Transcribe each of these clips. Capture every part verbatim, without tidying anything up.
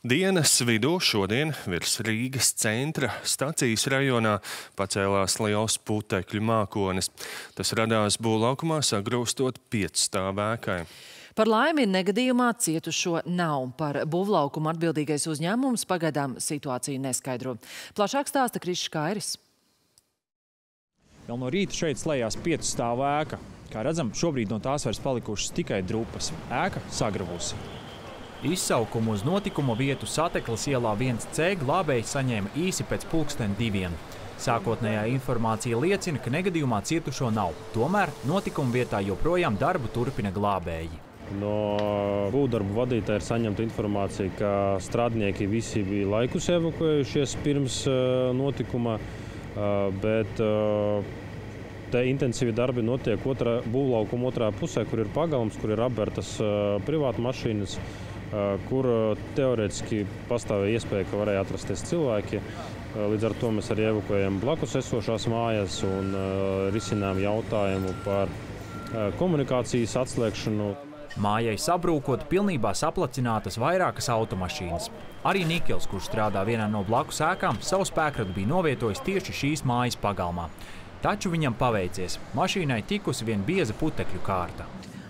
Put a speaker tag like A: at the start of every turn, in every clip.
A: Dienas vidū šodien virs Rīgas centra stacijas rajonā pacēlās liels putekļu mākonis. Tas radās būvlaukumā sagrūstot piecstāvu ēkai.
B: Par laimi negadījumā cietušo nav. Par būvlaukumu atbildīgais uzņēmums pagaidām situāciju neskaidro. Plašāk stāsta Krišs Kairis.
C: Jau no rīta šeit slēdzās piecstāvu ēka. Kā redzam, šobrīd no tās vairs palikušas tikai drupas. Ēka sagravusi. Izsaukumu uz notikumu vietu Satekles ielā viens C glābēji saņēma īsi pēc pulksten diviem. Sākotnējā informācija liecina, ka negadījumā cietušo nav. Tomēr notikuma vietā joprojām darbu turpina glābēji.
D: No būvdarbu vadītāja ir saņemta informācija, ka strādnieki visi bija laikus evakuējušies pirms notikuma, bet te intensīvi darbi notiek otrā, būvlaukuma otrā pusē, kur ir pagalms, kur ir apbērtas privātu mašīnas, kur teorētiski pastāvēja iespēja, ka varēja atrasties cilvēki. Līdz ar to mēs arī evakuējam blakus esošās mājas un risinām jautājumu par komunikācijas atslēgšanu.
C: Mājai sabrūkot, pilnībā saplacinātas vairākas automašīnas. Arī Nikels, kurš strādā vienā no blakus ēkām, savu spēkratu bija novietojis tieši šīs mājas pagalmā. Taču viņam paveicies. Mašīnai tikusi vien bieza putekļu kārta.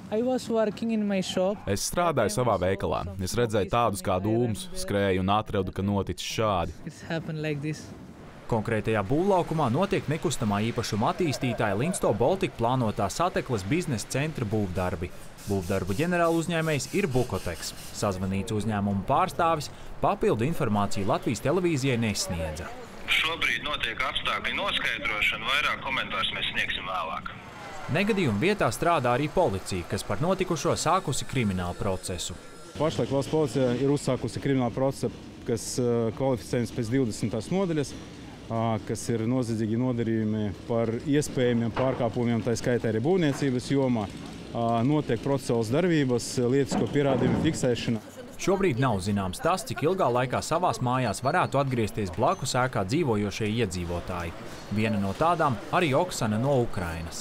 E: Es strādāju savā veikalā. Es redzēju tādus kā dūmus, skrēju un atradu, ka noticis šādi.
C: Konkrētajā būvlaukumā notiek nekustamā īpašuma attīstītāja Linsto Baltic plānotā Satekles biznesa centra būvdarbi. Būvdarbu ģenerāla uzņēmējs ir Bukoteks. Sazvanīts uzņēmumu pārstāvis papildu informāciju Latvijas televīzijai nesniedza.
F: Šobrīd notiek apstākļu noskaidrošana, vairāk komentārus mēs sniegsim vēlāk.
C: Negadījuma vietā strādā arī policija, kas par notikušo sākusi kriminālu procesu.
G: Pašlaik valsts policija ir uzsākusi kriminālu procesu, kas kvalificējams pēc divdesmitās nodaļas, kas ir noziedzīgi nodarījumi par iespējamiem pārkāpumiem, tā skaitā arī būvniecības jomā. Notiek procesuālas darbības, lietisko pierādījumu fiksēšana.
C: Šobrīd nav zināms tas, cik ilgā laikā savās mājās varētu atgriezties blakus ēkā dzīvojošie iedzīvotāji. Viena no tādām arī Oksana no Ukrainas.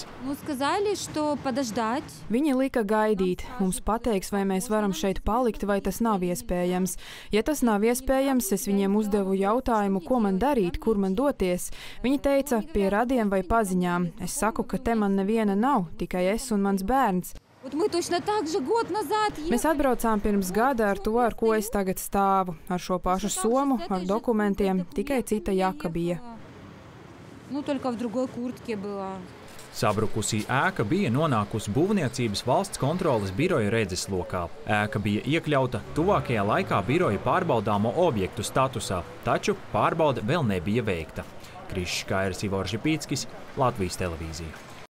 H: Viņi lika gaidīt. Mums pateiks, vai mēs varam šeit palikt, vai tas nav iespējams. Ja tas nav iespējams, es viņiem uzdevu jautājumu, ko man darīt, kur man doties. Viņi teica, pie radiem vai paziņām. Es saku, ka te man neviena nav, tikai es un mans bērns. Mēs atbraucām pirms gada ar to, ar ko es tagad stāvu. Ar šo pašu somu, ar dokumentiem, tikai cita jaka bija.
C: Sabrukusī ēka bija nonākusi būvniecības valsts kontroles biroja redzeslokā. Ēka bija iekļauta tuvākajā laikā biroja pārbaudāmo objektu statusā, taču pārbaude vēl nebija veikta. Krišs Kairis, Ivors Žipīckis, Latvijas televīzija.